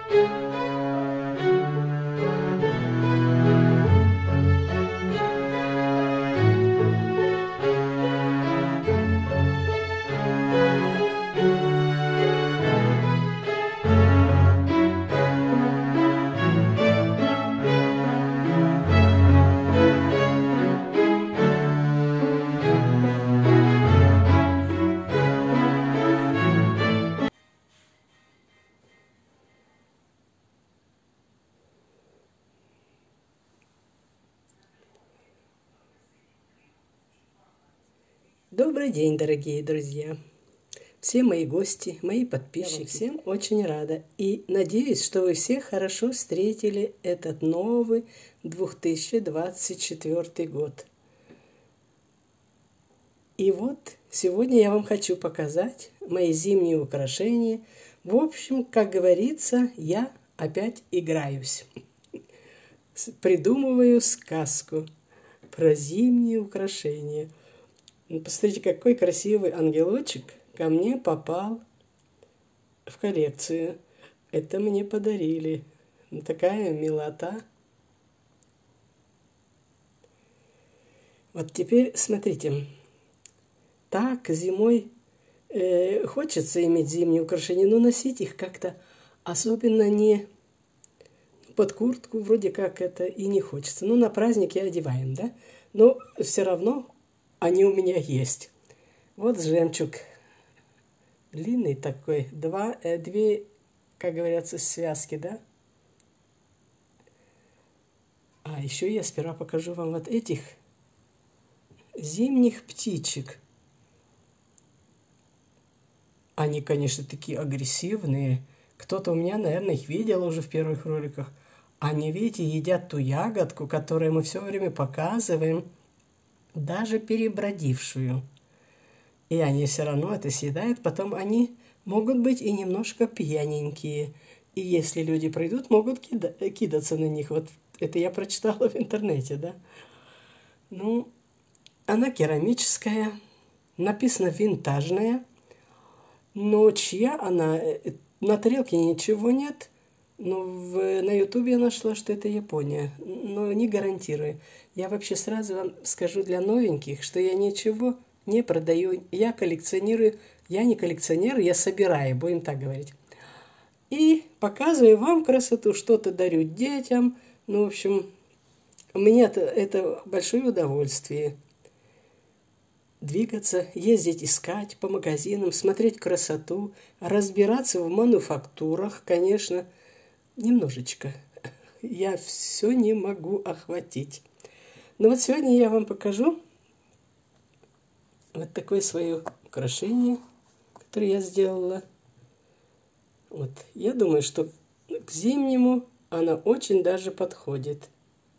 Добрый день, дорогие друзья! Все мои гости, мои подписчики, всем очень рада. И надеюсь, что вы все хорошо встретили этот новый 2024 год. И вот сегодня я вам хочу показать мои зимние украшения. В общем, как говорится, я опять играюсь. Придумываю сказку про зимние украшения. Посмотрите, какой красивый ангелочек ко мне попал в коллекцию. Это мне подарили. Такая милота. Вот теперь смотрите. Так зимой хочется иметь зимние украшения, но носить их как-то особенно не под куртку, вроде как это и не хочется. Ну, на праздники одеваем, да? Но все равно они у меня есть. Вот жемчуг. Длинный такой. Две, как говорится, связки, да? А еще я сперва покажу вам вот этих зимних птичек. Они, конечно, такие агрессивные. Кто-то у меня, наверное, их видел уже в первых роликах. Они, видите, едят ту ягодку, которую мы все время показываем, даже перебродившую. И они все равно это съедают. Потом они могут быть и немножко пьяненькие. И если люди пройдут, могут кидаться на них. Вот это я прочитала в интернете, да. Ну, она керамическая, написано винтажная. Но чья она? На тарелке ничего нет. Но на ютубе я нашла, что это Япония. Но не гарантирую. Я вообще сразу вам скажу для новеньких, что я ничего не продаю. Я коллекционирую. Я не коллекционирую, я собираю, будем так говорить. И показываю вам красоту. Что-то дарю детям. Ну, в общем, у меня это большое удовольствие. Двигаться, ездить, искать по магазинам, смотреть красоту, разбираться в мануфактурах, конечно, немножечко. Я все не могу охватить. Но вот сегодня я вам покажу вот такое свое украшение, которое я сделала. Вот. Я думаю, что к зимнему она очень даже подходит.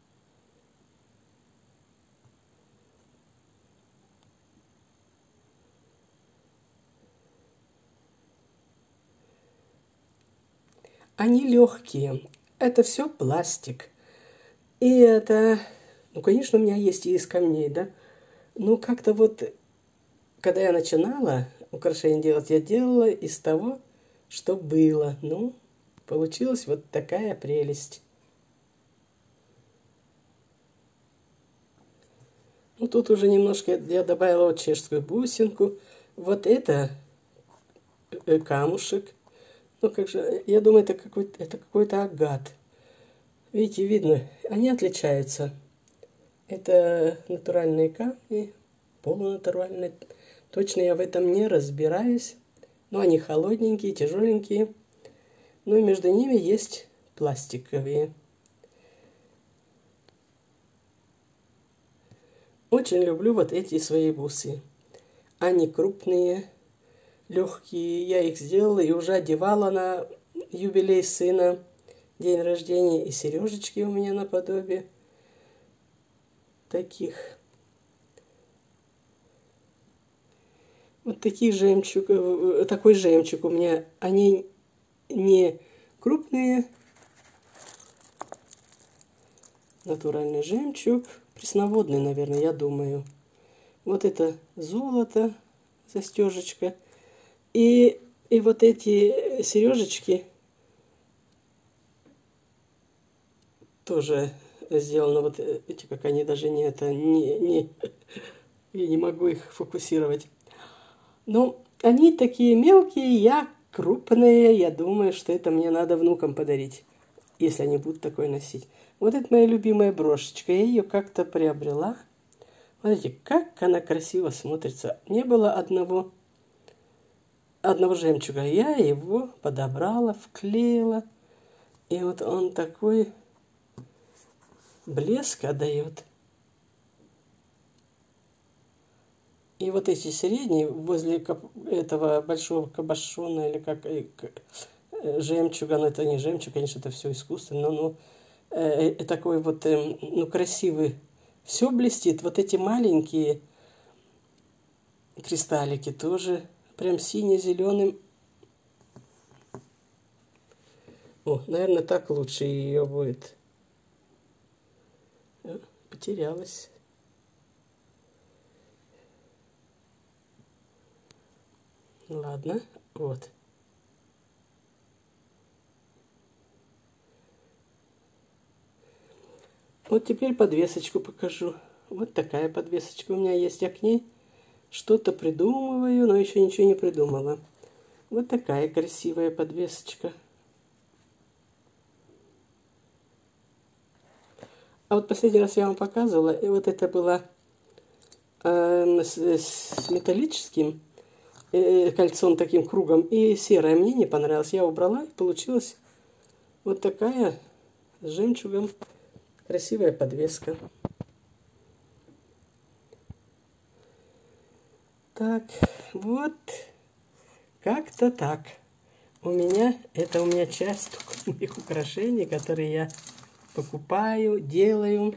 Они легкие. Это все пластик. И это, ну, конечно, у меня есть и из камней, да. Ну, как-то вот, когда я начинала украшения делать, я делала из того, что было. Ну, получилась вот такая прелесть. Ну, тут уже немножко я добавила вот чешскую бусинку. Вот это камушек. Ну, как же, я думаю, это какой-то агат. Видите, видно, они отличаются. Это натуральные камни, полунатуральные. Точно я в этом не разбираюсь. Но они холодненькие, тяжеленькие. Ну и между ними есть пластиковые. Очень люблю вот эти свои бусы. Они крупные, легкие. Я их сделала и уже одевала на юбилей сына, день рождения. И сережечки у меня наподобие таких. Вот таких жемчуг, такой жемчуг у меня. Они не крупные. Натуральный жемчуг. Пресноводный, наверное, я думаю. Вот это золото, застежечка. И вот эти сережечки, тоже сделано. Вот эти, как они даже не это, я не могу их фокусировать. Ну, они такие мелкие, я крупные. Я думаю, что это мне надо внукам подарить, если они будут такое носить. Вот это моя любимая брошечка. Я ее как-то приобрела. Смотрите, как она красиво смотрится. Не было одного жемчуга. Я его подобрала, вклеила. И вот он такой блеск отдает. И вот эти средние, возле этого большого кабошона, или как жемчуга, но это не жемчуг, конечно, это все искусственно, но такой вот, ну, красивый. Все блестит. Вот эти маленькие кристаллики тоже прям сине-зеленым. О, наверное, так лучше ее будет. Потерялась. Ладно, вот. Вот теперь подвесочку покажу. Вот такая подвесочка у меня есть. Я к ней что-то придумываю, но еще ничего не придумала. Вот такая красивая подвесочка. А вот последний раз я вам показывала, и вот это было с металлическим кольцом, таким кругом, и серое. Мне не понравилось. Я убрала, и получилась вот такая с жемчугом красивая подвеска. Так, вот как-то так. У меня часть моих украшений, которые я покупаю, делаю.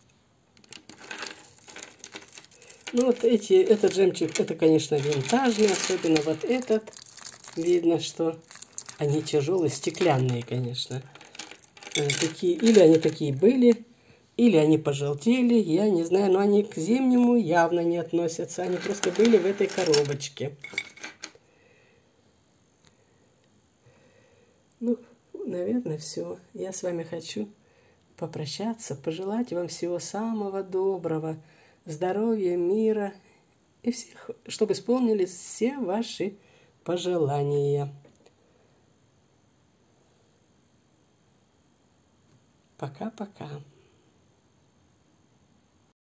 Ну вот этот жемчуг, это, конечно, винтажный, особенно вот этот. Видно, что они тяжелые, стеклянные, конечно. Такие, или они такие были, или они пожелтели, я не знаю, но они к зимнему явно не относятся. Они просто были в этой коробочке. Ну, наверное, все. Я с вами хочу попрощаться, пожелать вам всего самого доброго, здоровья, мира и всех, чтобы исполнились все ваши пожелания. Пока-пока.